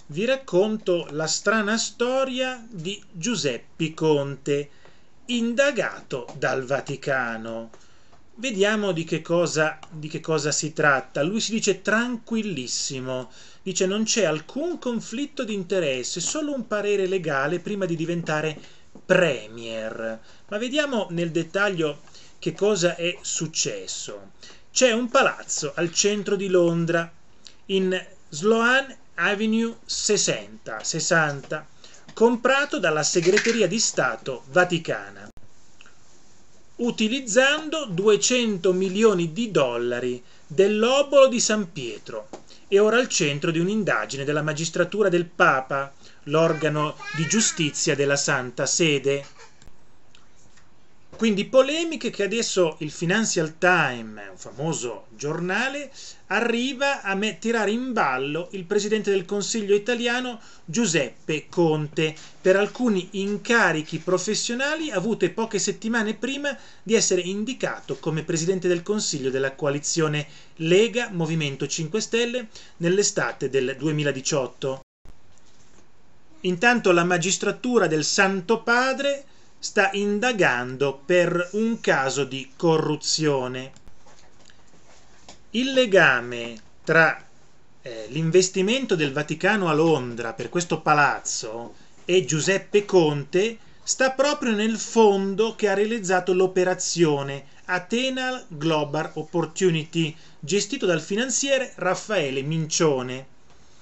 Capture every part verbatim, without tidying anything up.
vi racconto la strana storia di Giuseppe Conte, indagato dal Vaticano. Vediamo di che cosa, di che cosa si tratta. Lui si dice tranquillissimo, dice non c'è alcun conflitto di interesse, solo un parere legale prima di diventare premier. Ma vediamo nel dettaglio che cosa è successo. C'è un palazzo al centro di Londra, in Sloane Avenue sessanta, sessanta, comprato dalla Segreteria di Stato Vaticana, utilizzando duecento milioni di dollari dell'obolo di San Pietro, e ora al centro di un'indagine della magistratura del Papa, l'organo di giustizia della Santa Sede. Quindi polemiche che adesso il Financial Times, un famoso giornale, arriva a tirare in ballo il presidente del Consiglio italiano Giuseppe Conte per alcuni incarichi professionali avute poche settimane prima di essere indicato come presidente del Consiglio della coalizione Lega Movimento cinque Stelle nell'estate del duemiladiciotto. Intanto la magistratura del Santo Padre sta indagando per un caso di corruzione. Il legame tra eh, l'investimento del Vaticano a Londra per questo palazzo e Giuseppe Conte sta proprio nel fondo che ha realizzato l'operazione Athena Global Opportunity, gestito dal finanziere Raffaele Mincione,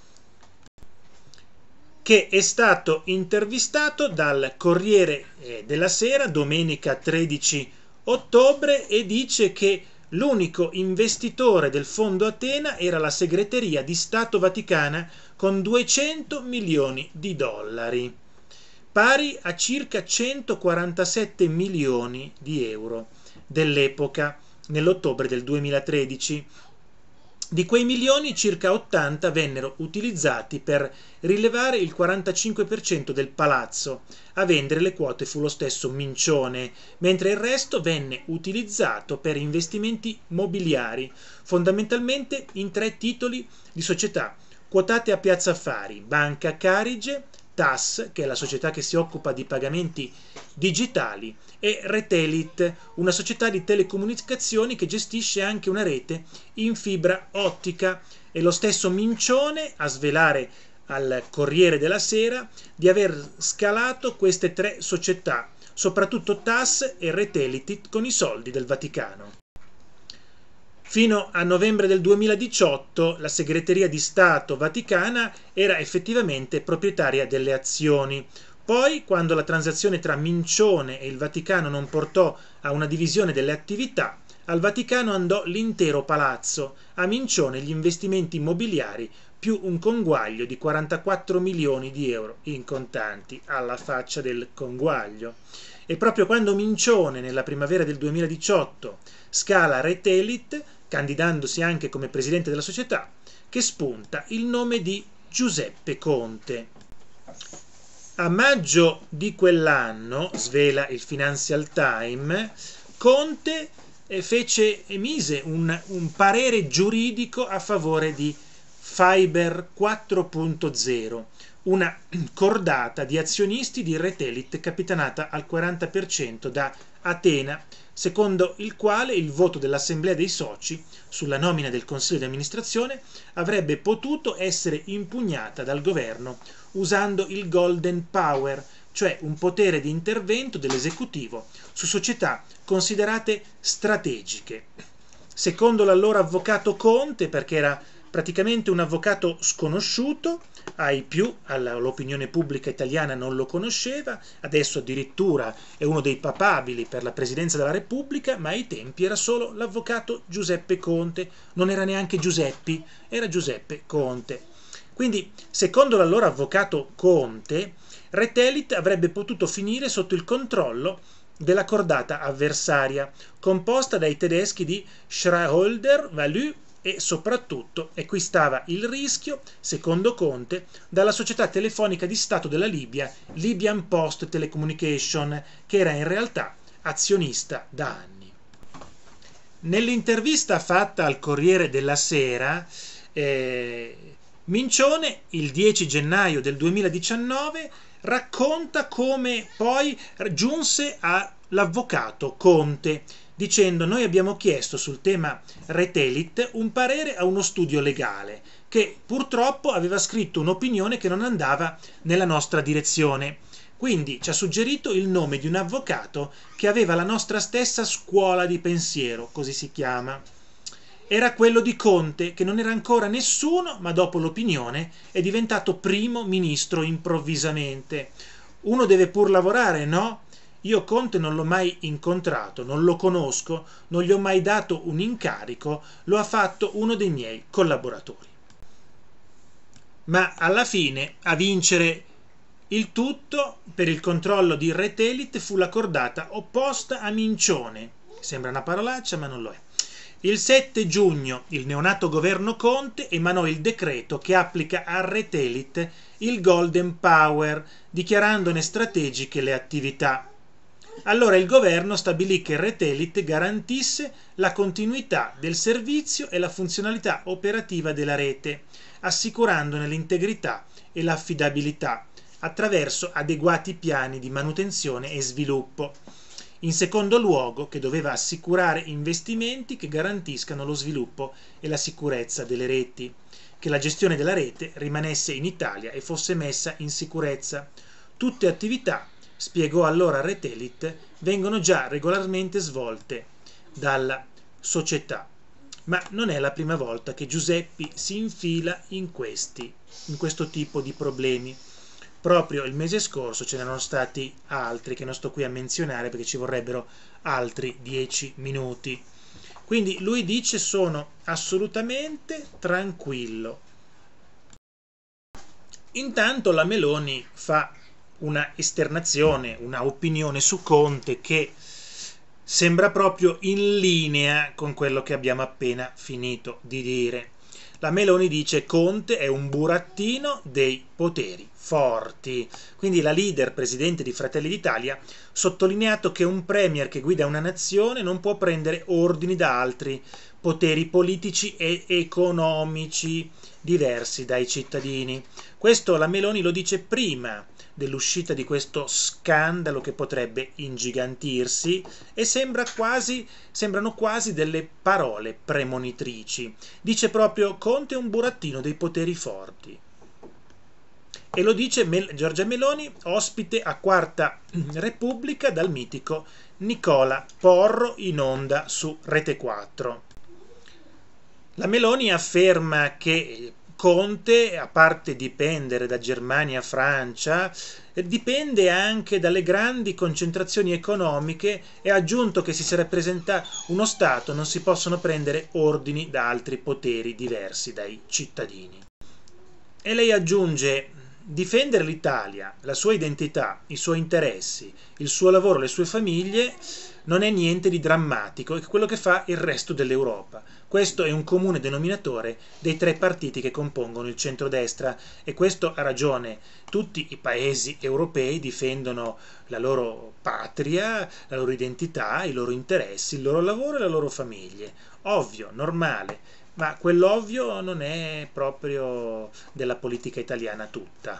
che è stato intervistato dal Corriere della Sera domenica tredici ottobre e dice che l'unico investitore del fondo Athena era la Segreteria di Stato Vaticana con duecento milioni di dollari, pari a circa centoquarantasette milioni di euro dell'epoca, nell'ottobre del duemilatredici. Di quei milioni, circa ottanta vennero utilizzati per rilevare il quarantacinque per cento del palazzo. A vendere le quote fu lo stesso Mincione, mentre il resto venne utilizzato per investimenti mobiliari, fondamentalmente in tre titoli di società quotate a Piazza Affari: Banca Carige, T A S, che è la società che si occupa di pagamenti digitali, e Retelit, una società di telecomunicazioni che gestisce anche una rete in fibra ottica. E lo stesso Mincione a svelare al Corriere della Sera di aver scalato queste tre società, soprattutto T A S e Retelit, con i soldi del Vaticano. Fino a novembre del duemiladiciotto la Segreteria di Stato Vaticana era effettivamente proprietaria delle azioni. Poi, quando la transazione tra Mincione e il Vaticano non portò a una divisione delle attività, al Vaticano andò l'intero palazzo, a Mincione gli investimenti immobiliari più un conguaglio di quarantaquattro milioni di euro in contanti, alla faccia del conguaglio. E proprio quando Mincione, nella primavera del duemiladiciotto, scala Retelit, candidandosi anche come presidente della società, che spunta il nome di Giuseppe Conte. A maggio di quell'anno, svela il Financial Times, Conte fece, emise un, un parere giuridico a favore di Fiber quattro punto zero, una cordata di azionisti di Retelit capitanata al quaranta per cento da Athena, secondo il quale il voto dell'assemblea dei soci sulla nomina del consiglio di amministrazione avrebbe potuto essere impugnata dal governo usando il golden power, cioè un potere di intervento dell'esecutivo su società considerate strategiche. Secondo l'allora avvocato Conte, perché era praticamente un avvocato sconosciuto ai più, l'opinione pubblica italiana non lo conosceva, adesso addirittura è uno dei papabili per la presidenza della Repubblica, ma ai tempi era solo l'avvocato Giuseppe Conte, non era neanche Giuseppi, era Giuseppe Conte. Quindi, secondo l'allora avvocato Conte, Retelit avrebbe potuto finire sotto il controllo della cordata avversaria, composta dai tedeschi di Schreiholder Value e soprattutto, e qui stava il rischio, secondo Conte, dalla società telefonica di Stato della Libia, Libyan Post Telecommunication, che era in realtà azionista da anni. Nell'intervista fatta al Corriere della Sera, eh, Mincione, il dieci gennaio del duemiladiciannove, racconta come poi giunse all'avvocato Conte, dicendo: noi abbiamo chiesto sul tema Retelit un parere a uno studio legale che purtroppo aveva scritto un'opinione che non andava nella nostra direzione. Quindi ci ha suggerito il nome di un avvocato che aveva la nostra stessa scuola di pensiero, così si chiama. Era quello di Conte, che non era ancora nessuno, ma dopo l'opinione è diventato primo ministro improvvisamente. Uno deve pur lavorare, no? Io Conte non l'ho mai incontrato, non lo conosco, non gli ho mai dato un incarico, lo ha fatto uno dei miei collaboratori. Ma alla fine a vincere il tutto per il controllo di Retelit fu la cordata opposta a Mincione. Sembra una parolaccia, ma non lo è. Il sette giugno il neonato governo Conte emanò il decreto che applica a Retelit il Golden Power, dichiarandone strategiche le attività. Allora il governo stabilì che Retelit garantisse la continuità del servizio e la funzionalità operativa della rete, assicurandone l'integrità e l'affidabilità attraverso adeguati piani di manutenzione e sviluppo. In secondo luogo, che doveva assicurare investimenti che garantiscano lo sviluppo e la sicurezza delle reti, che la gestione della rete rimanesse in Italia e fosse messa in sicurezza. Tutte attività, spiegò allora Retelit, vengono già regolarmente svolte dalla società. Ma non è la prima volta che Giuseppi si infila in questi, in questo tipo di problemi. Proprio il mese scorso ce n'erano stati altri che non sto qui a menzionare perché ci vorrebbero altri dieci minuti. Quindi lui dice: sono assolutamente tranquillo. Intanto la Meloni fa una esternazione, una opinione su Conte che sembra proprio in linea con quello che abbiamo appena finito di dire. La Meloni dice: Conte è un burattino dei poteri forti. Quindi la leader presidente di Fratelli d'Italia ha sottolineato che un premier che guida una nazione non può prendere ordini da altri poteri politici e economici diversi dai cittadini. Questo la Meloni lo dice prima dell'uscita di questo scandalo che potrebbe ingigantirsi e sembra quasi, sembrano quasi delle parole premonitrici. Dice proprio: Conte è un burattino dei poteri forti. E lo dice Mel- Giorgia Meloni, ospite a Quarta Repubblica dal mitico Nicola Porro in onda su Rete quattro. La Meloni afferma che Conte, a parte dipendere da Germania, Francia, dipende anche dalle grandi concentrazioni economiche e ha aggiunto che se si rappresenta uno Stato non si possono prendere ordini da altri poteri diversi dai cittadini. E lei aggiunge: difendere l'Italia, la sua identità, i suoi interessi, il suo lavoro, le sue famiglie non è niente di drammatico, è quello che fa il resto dell'Europa. Questo è un comune denominatore dei tre partiti che compongono il centrodestra e questo ha ragione. Tutti i paesi europei difendono la loro patria, la loro identità, i loro interessi, il loro lavoro e le loro famiglie. Ovvio, normale, ma quell'ovvio non è proprio della politica italiana tutta.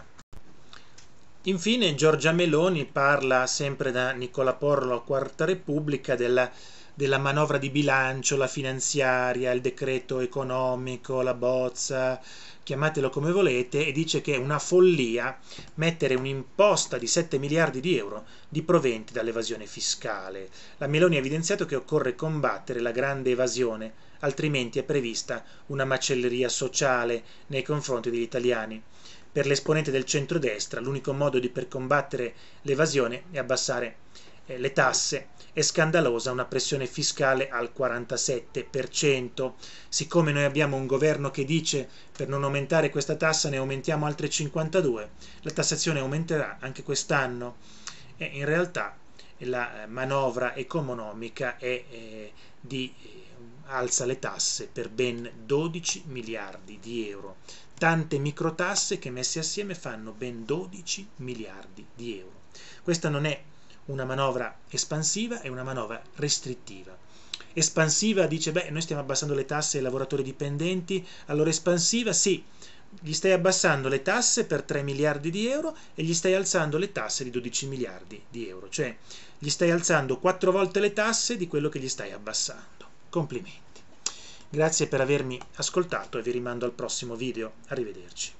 Infine Giorgia Meloni parla, sempre da Nicola Porro a Quarta Repubblica, della, della manovra di bilancio, la finanziaria, il decreto economico, la bozza, chiamatelo come volete, e dice che è una follia mettere un'imposta di sette miliardi di euro di proventi dall'evasione fiscale. La Meloni ha evidenziato che occorre combattere la grande evasione, altrimenti è prevista una macelleria sociale nei confronti degli italiani. Per l'esponente del centrodestra l'unico modo di per combattere l'evasione è abbassare eh, le tasse. È scandalosa una pressione fiscale al quarantasette per cento. Siccome noi abbiamo un governo che dice: per non aumentare questa tassa ne aumentiamo altre cinquantadue, la tassazione aumenterà anche quest'anno. E in realtà la manovra economica è eh, di eh, alza le tasse per ben dodici miliardi di euro. Tante microtasse che messe assieme fanno ben dodici miliardi di euro. Questa non è una manovra espansiva, è una manovra restrittiva. Espansiva dice: beh, noi stiamo abbassando le tasse ai lavoratori dipendenti, allora espansiva sì, gli stai abbassando le tasse per tre miliardi di euro e gli stai alzando le tasse di dodici miliardi di euro, cioè gli stai alzando quattro volte le tasse di quello che gli stai abbassando. Complimenti. Grazie per avermi ascoltato e vi rimando al prossimo video. Arrivederci.